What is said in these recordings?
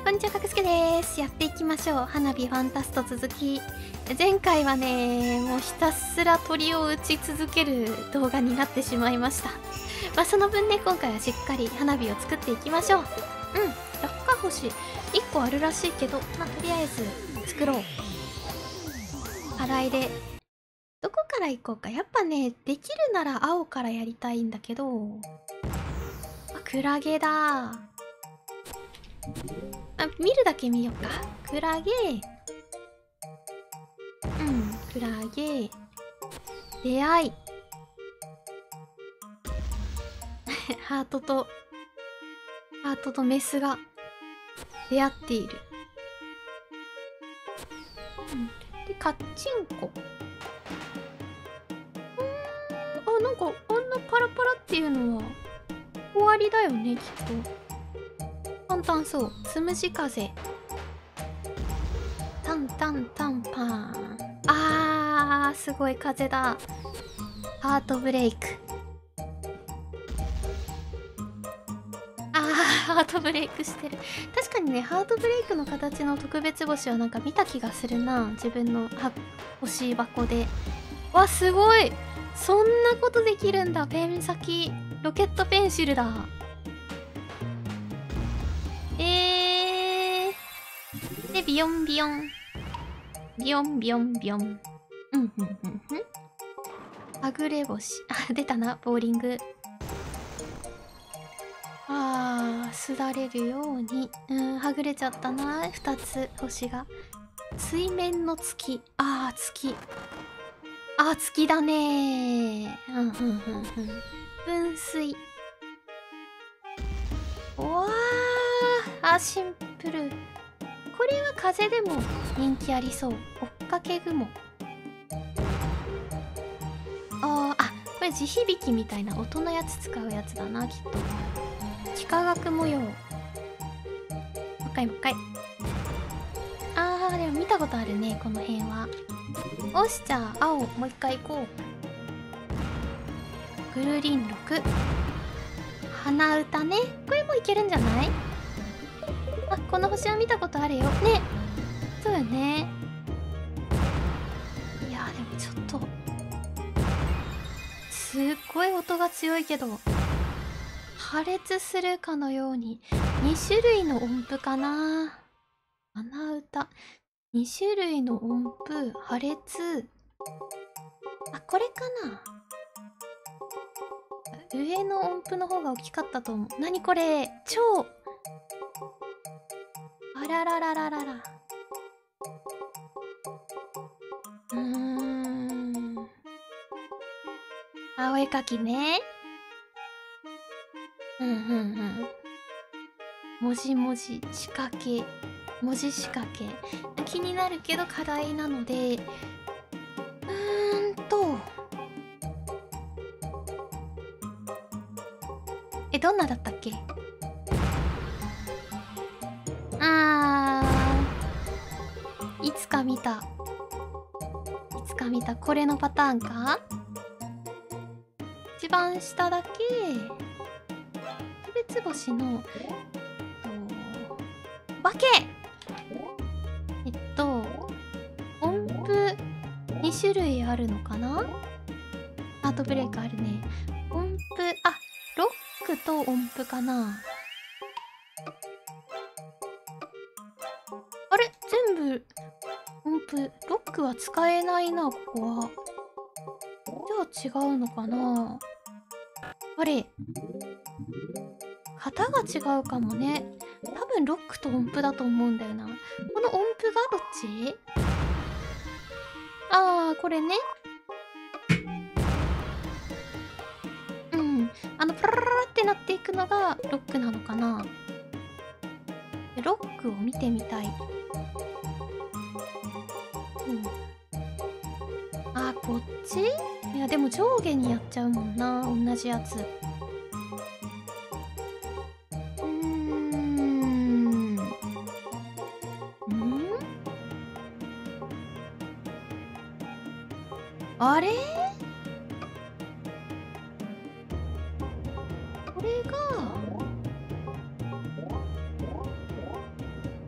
こんにちは、かくすけです。やっていきましょう。花火ファンタスト続き。前回はね、もうひたすら鳥を撃ち続ける動画になってしまいました。まあその分ね、今回はしっかり花火を作っていきましょう。落下星1個あるらしいけど、まあとりあえず作ろう。洗いで。どこから行こうか。やっぱね、できるなら青からやりたいんだけど。クラゲだ。見るだけ見よっか。クラゲ。クラゲ。出会い。ハートとメスが出会っている。で、カッチンコ。なんか、あんなパラパラっていうのは、終わりだよね、きっと。簡単そう。つむじ風。タンタンタンパーン。すごい風だ。ハートブレイク。ハートブレイクしてる。確かにね、ハートブレイクの形の特別星はなんか見た気がするな。自分の星箱で。わ、すごい！そんなことできるんだ。ペン先。ロケットペンシルだ。で、ビヨンビヨン。ビヨンビヨンビヨン。はぐれ星。出たな、ボーリング。すだれるように。はぐれちゃったな。2つ、星が。水面の月。月。月だねー。噴水。シンプル。これは風でも人気ありそう。追っかけ雲。これ地響きみたいな音のやつ使うやつだな、きっと。幾何学模様。もう一回。でも見たことあるね、この辺は。よし、じゃあ、青、もう一回行こう。ぐるりん6。鼻歌ね。これもいけるんじゃない？この星は見たことあるよ。ね。そうよね。いや、でもちょっと。すっごい音が強いけど。破裂するかのように。2種類の音符かな。鼻歌。2種類の音符。破裂。これかな。上の音符の方が大きかったと思う。なにこれ？超。あらららららら。お絵かきね。文字仕掛け。文字仕掛け。気になるけど課題なので。どんなだったっけ？いつか見た。これのパターンか？一番下だけ、特別星の、化け！音符2種類あるのかな？ハートブレイクあるね。音符、ロックと音符かな？あれ？全部、音符。ロックは使えないな、ここは。じゃあ違うのかな？あれ？型が違うかもね。多分ロックと音符だと思うんだよな。この音符がどっち？これね。プラララってなっていくのがロックなのかな。ロックを見てみたい。こっち？いや、でも上下にやっちゃうもんな、同じやつ。あれ？これが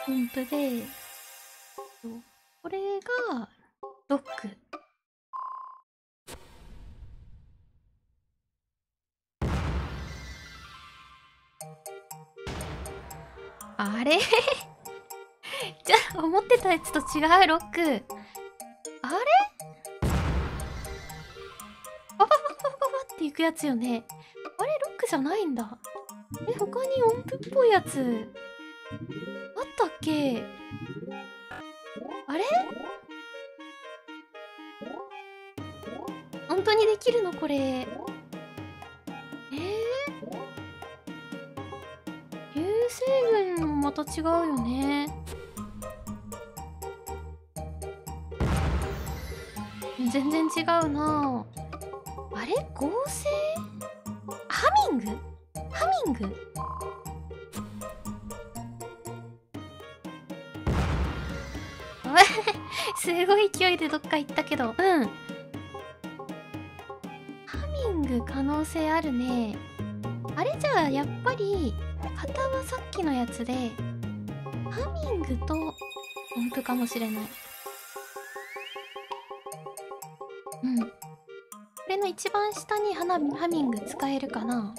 音符で、これがロック。あれじゃあ思ってたやつと違うロック。あれパパパパパパっていくやつよね。あれロックじゃないんだ。他に音符っぽいやつあったっけ？あれ本当にできるのこれ。流星群もまた違うよね。全然違うな。あれ合成？ハミング？ハミング？すごい勢いでどっか行ったけど、ハミング可能性あるね。あれじゃあやっぱり型はさっきのやつでハミングと音符かもしれない。これの一番下にハミング使えるかな。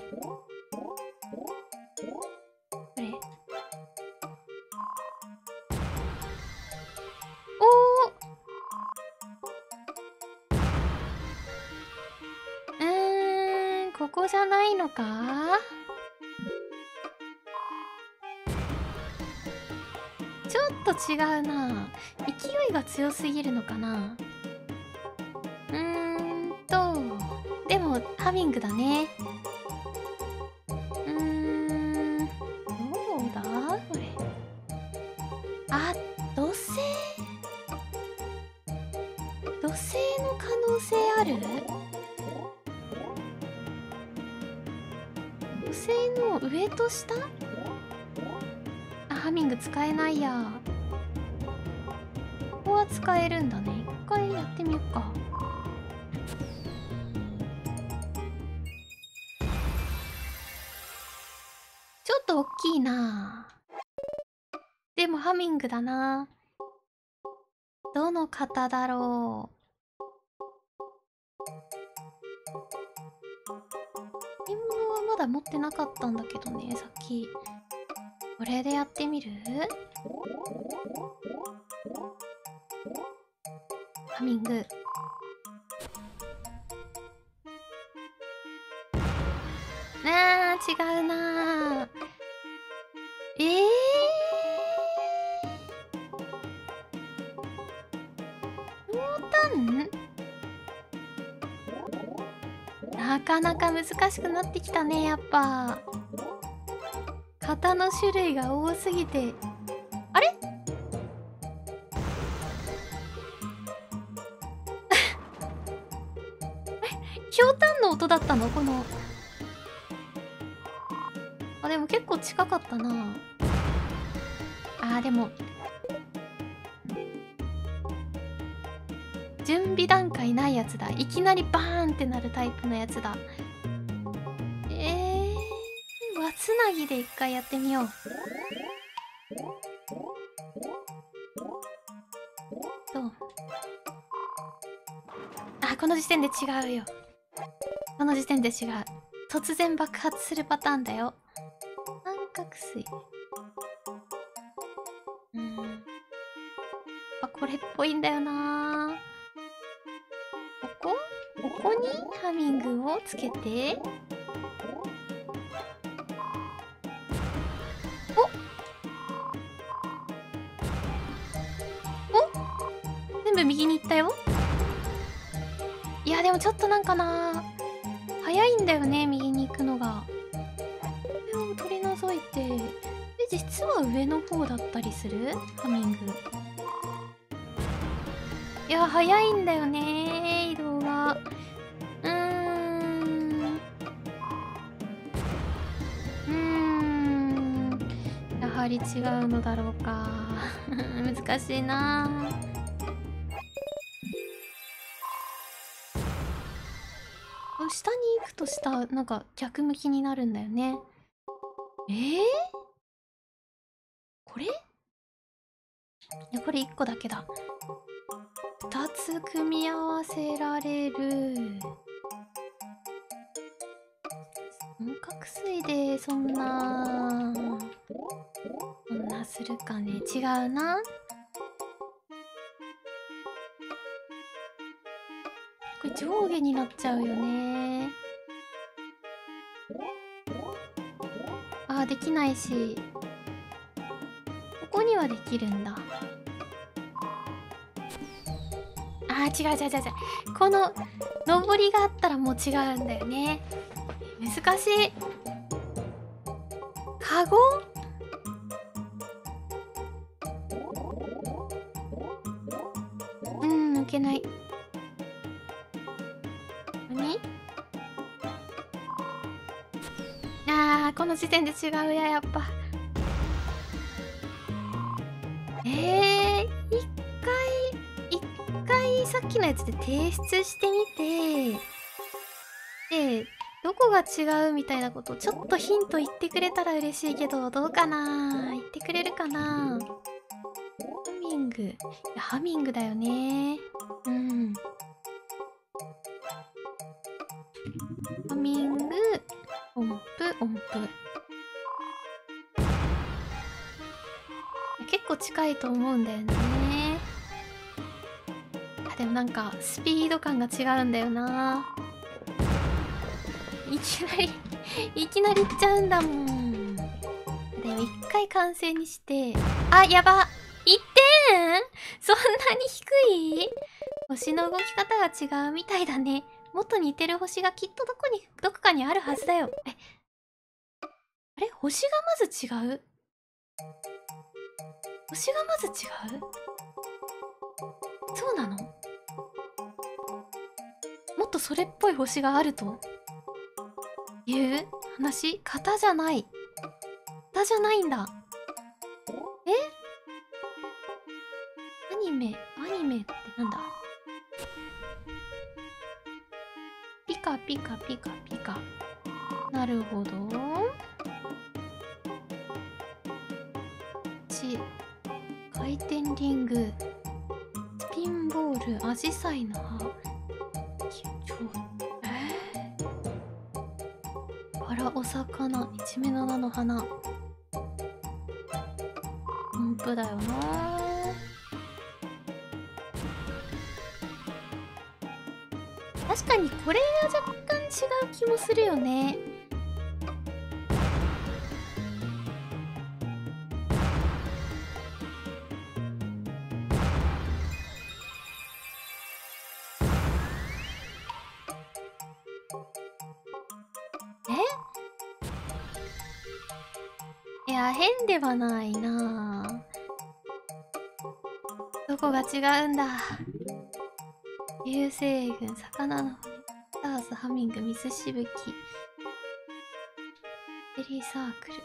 これここじゃないのか。ちょっと違うな。勢いが強すぎるのかな。でもハミングだね。どうだこれ。あ、土星の可能性ある？土星の上と下？あ、ハミング使えないや。ここは使えるんだね。一回やってみよっか。ちょっと大きいな。でもハミングだな。どの型だろう。買い物はまだ持ってなかったんだけどね、さっき。これでやってみる？ハミング。違うな。なかなか難しくなってきたね、やっぱ。型の種類が多すぎて。あれひょうたんの音だったのこの。あ、でも結構近かったな。でも準備段階ないやつだ。いきなりバーンってなるタイプのやつだ。輪つなぎで一回やってみよう。この時点で違うよ。この時点で違う。突然爆発するパターンだよ。三角錐。これっぽいんだよな。ここにハミングをつけて。全部右に行ったよ。いやでもちょっとなんかな、早いんだよね、右に行くのが。これを取り除いて、実は上の方だったりするハミング。いや早いんだよね、移動が。やはり違うのだろうか。難しいな。下に行くとなんか逆向きになるんだよね。これこれ1個だけだ。2つ組み合わせられる。本格水でそんなするかね。違うな。これ上下になっちゃうよね。あー、できないし、ここにはできるんだ。あー、違う。この上りがあったらもう違うんだよね。難しい。カゴ？抜けない。何？あー、この時点で違うや、っぱ。一回さっきのやつで提出してみて、で、どこが違うみたいなことをちょっとヒント言ってくれたら嬉しいけど、どうかな？言ってくれるかな？ハミング。いや、ハミングだよね。ハミング、音符。結構近いと思うんだよね。でもなんかスピード感が違うんだよな。いきなりいっちゃうんだもん。でも一回完成にして、あ、やば、1点？そんなに低い？星の動き方が違うみたいだね。もっと似てる星がきっとどこかにあるはずだよ。あれ？星がまず違う？星がまず違う？そうなの？もっとそれっぽい星があるという話？型じゃない。型じゃないんだ。アニメってなんだ？ピカピカ。なるほど。回転リング、スピンボール、アジサイの葉、バラ、お魚、一目の菜の花。音符だよな。確かにこれが若干違う気もするよね。いや、変ではないな。どこが違うんだ。流星群、魚の骨、スターズ、ハミング、水しぶき、ベリーサークル。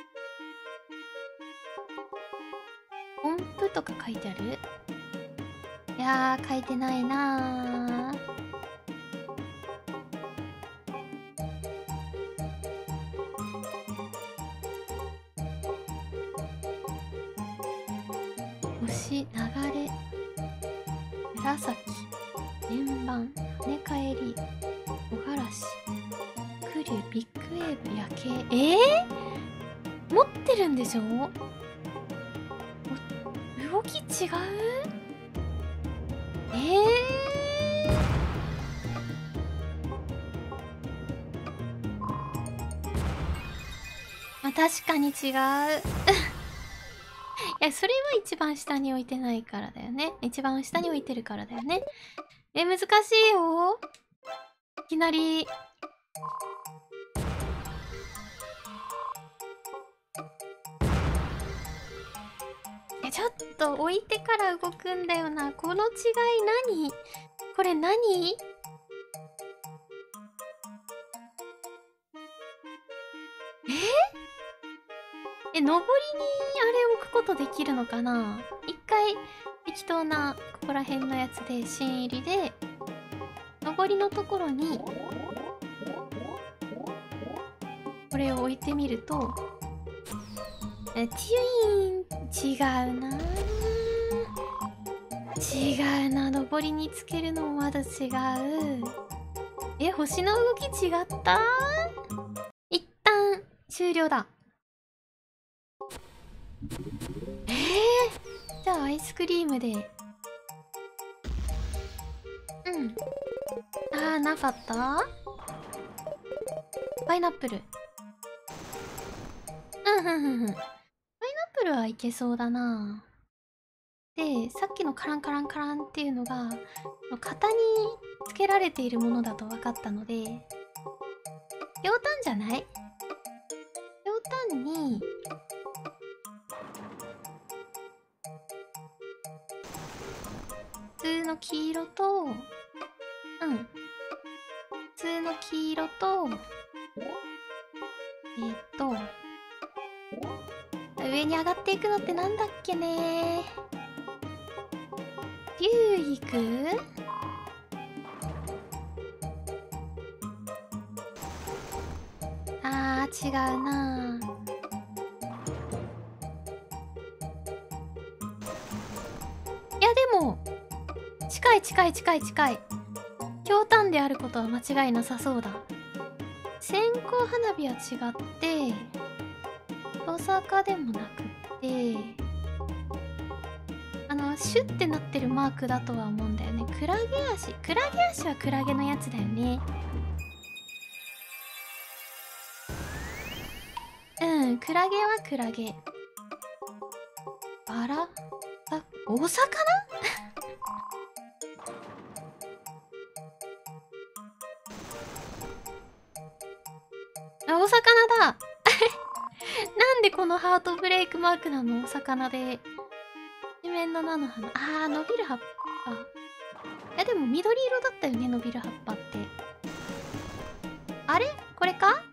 音符とか書いてある？いやー、書いてないなー。星、流れ、紫、円盤、跳ね返り、木枯らし、クリュー、ビッグウェーブ、夜景。持ってるんでしょ？動き違う？まあ、確かに違う。いや、それは一番下に置いてないからだよね。一番下に置いてるからだよね。難しいよ。いきなり。ちょっと置いてから動くんだよな。この違い何？これ何？上りにあれ置くことできるのかな？一回適当なここら辺のやつで新入りで上りのところにこれを置いてみるとティーン違うな。 違うな、登りにつけるのもまだ違う。星の動き違った。一旦終了だ。じゃあアイスクリームで。なかった。パイナップル。パイナップルはいけそうだな。で、さっきのカランカランカランっていうのが型につけられているものだと分かったので、ひょうたんじゃない？ひょうたんに普通の黄色と、普通の黄色と、上に上がっていくのってなんだっけね。竜いく？違うな。いやでも近い。ひょうたんであることは間違いなさそうだ。線香花火は違ってトサカでもなくってシュッてなってるマークだとは思うんだよね。クラゲ足はクラゲのやつだよね。クラゲはクラゲ。バラお魚お魚だなんでこのハートブレイクマークなの？お魚で一面の菜の花。伸びる葉っぱ。でも緑色だったよね、伸びる葉っぱって。あれこれか？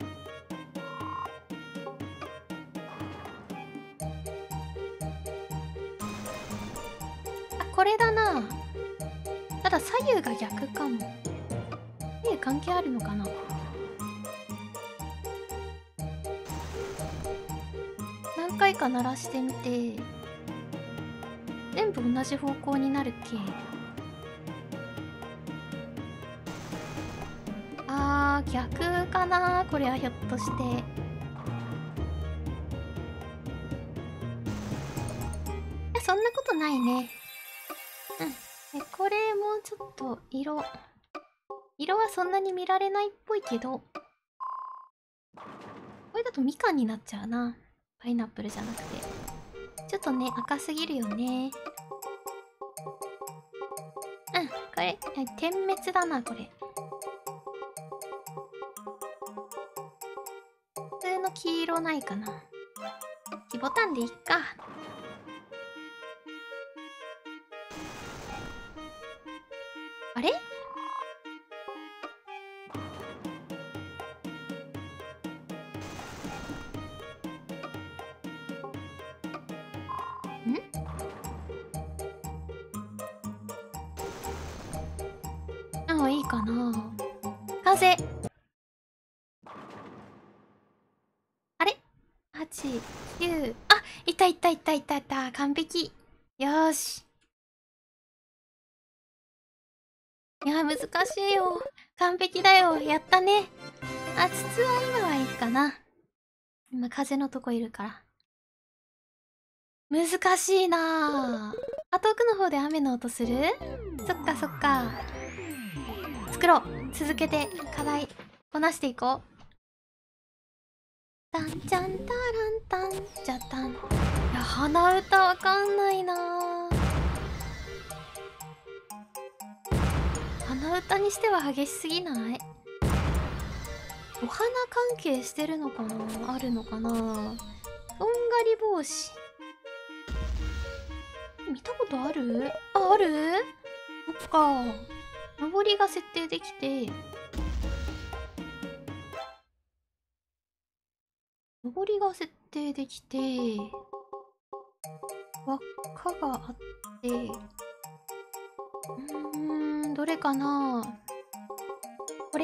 これだな。ただ左右が逆かも。左右関係あるのかな？何回か鳴らしてみて全部同じ方向になるっけ？逆かなこれは、ひょっとして。そんなことないね。これもうちょっと色はそんなに見られないっぽいけど、これだとみかんになっちゃうな。パイナップルじゃなくてちょっとね、赤すぎるよね。これ点滅だな。これ普通の黄色ないかな。黄ボタンでいっか。あれ？いいかな。風。あれ？ 8、9。いた。完璧。よーし。いや、難しいよ。完璧だよ。やったね。筒は今はいいかな。今、風のとこいるから。難しいなぁ。遠くの方で雨の音する？そっか。作ろう。続けて課題こなしていこう。タンチャンタランタンチャタン。いや、鼻歌わかんないなぁ。鼻歌にしては激しすぎない？お花関係してるのかな？あるのかな？とんがり帽子見たことある？ある？そっか。上りが設定できて、輪っかがあって、どれかな？これ？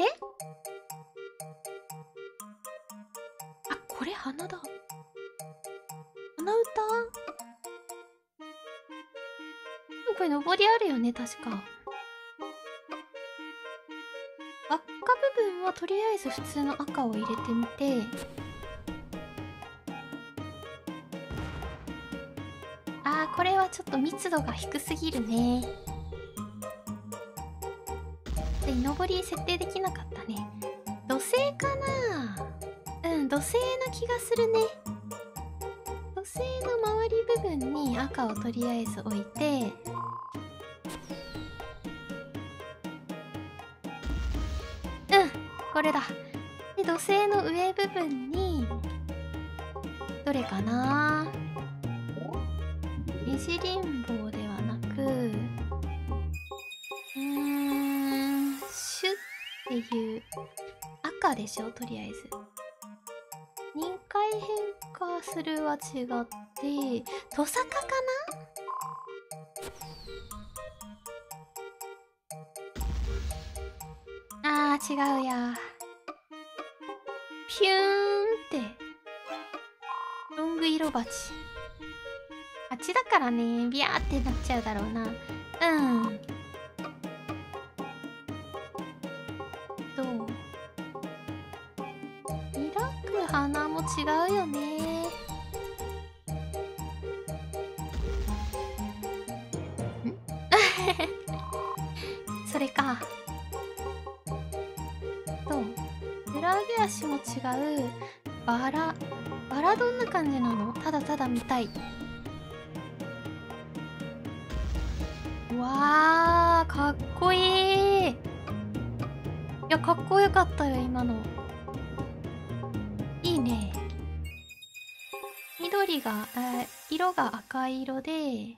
これ花だ。鼻歌？これ登りあるよね、確か。赤部分はとりあえず普通の赤を入れてみて、あー、これはちょっと密度が低すぎるね。で、登り設定できなかったね。土星かな。うん、土星な気がするね。土星の周り部分に赤をとりあえず置いて、これだ。で、土星の上部分にどれかな。二次リンボーではなく、シュっていう赤でしょ、とりあえず。臨界変化するは違って、トサカかな。あー、違うや。ピューンってロング色鉢。あっちだからね、ビャーってなっちゃうだろうな。どう？開く花も違うよね。それか。どう？裏揚げ足も違う。バラどんな感じなの？ただただ見たい。わー、かっこいい。いや、かっこよかったよ、今の。いいね。緑が、色が赤色で、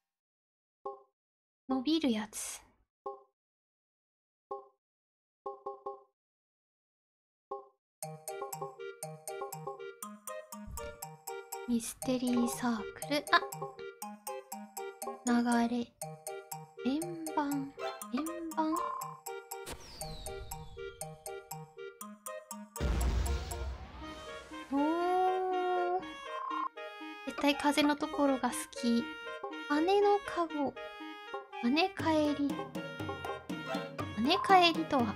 伸びるやつ。ミステリーサークル。あ、流れ。円盤。おー。絶対風のところが好き。姉のカゴ。姉帰り。姉帰りとは。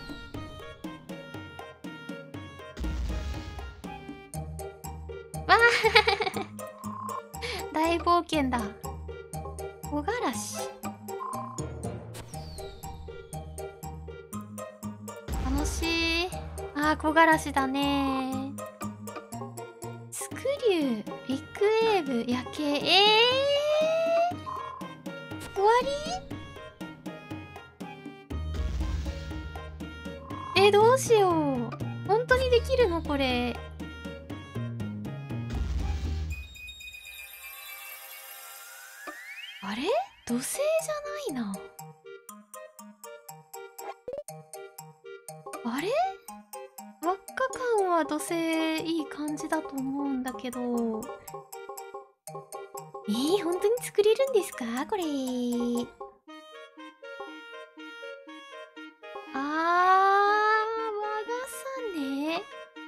わあ大冒険だ。木枯らし。楽しい。あー、木枯らしだね。スクリュー、ビッグウェーブ、夜景。終わり？どうしよう。本当にできるのこれ。あれ？土星じゃないな。あれ？輪っか感は土星いい感じだと思うんだけど。本当に作れるんですかこれ。あー、和重ね。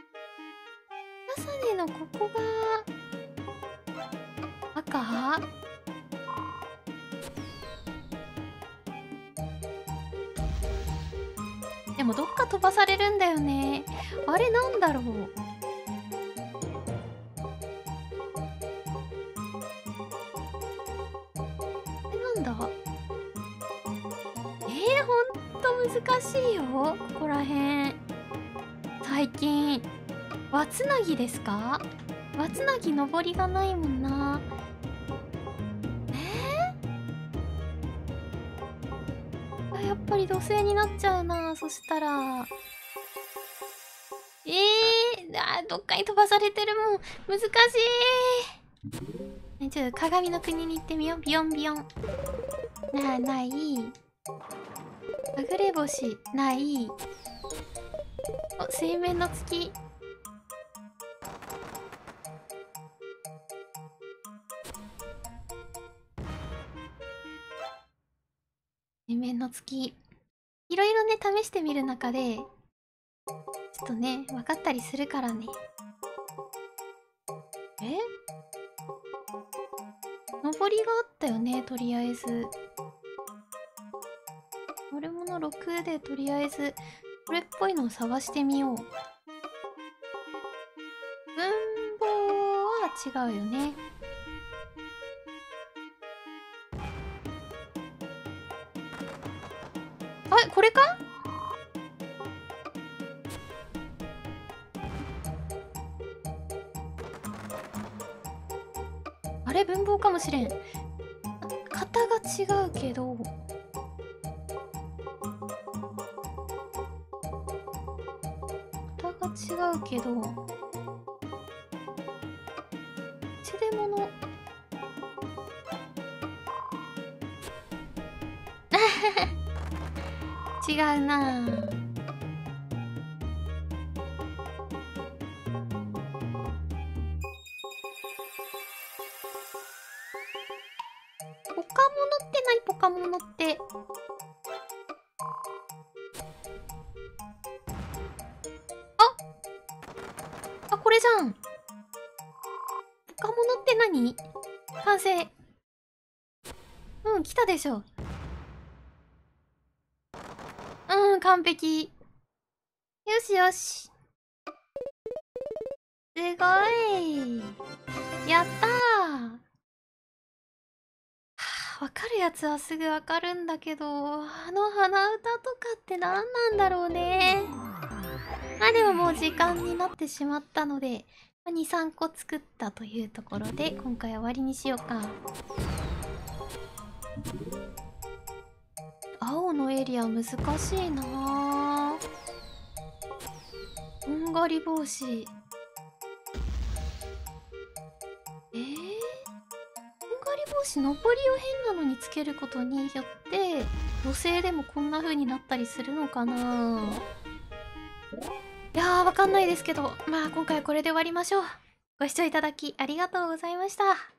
重ねのここが赤？でもどっか飛ばされるんだよね。あれなんだろう。なんだ？ほんと難しいよ、ここらへん。最近。輪つなぎですか？輪つなぎ登りがないもんな。やっぱり土星になっちゃうな。そしたら。どっかに飛ばされてるもん。難しい。ちょっと鏡の国に行ってみよう。ビヨンビヨン。ない。はぐれ星。ない。お、水面の月。水面の月。いろいろね、試してみる中で、ちょっとね、分かったりするからね。登りがあったよね、とりあえず。悪者6でとりあえずこれっぽいのを探してみよう。文法は違うよね。あ、これか？あれ、文法かもしれん。型が違うけど、型が違うけど、ちでもの違うなぁ。ポカモノって何？ポカモノって。あ、これじゃん。ポカモノって何？完成。うん、来たでしょ。うん、完璧。よしよし。すごい。やったー。わかるやつはすぐわかるんだけど、あの鼻歌とかって何なんだろうね。まあでももう時間になってしまったので、2、3個作ったというところで、今回は終わりにしようか。青のエリア難しいなぁ。とんがり帽子。とんがり帽子、登りを変なのにつけることによって土星でもこんな風になったりするのかな。いやー、わかんないですけど、まあ今回はこれで終わりましょう。ご視聴いただきありがとうございました。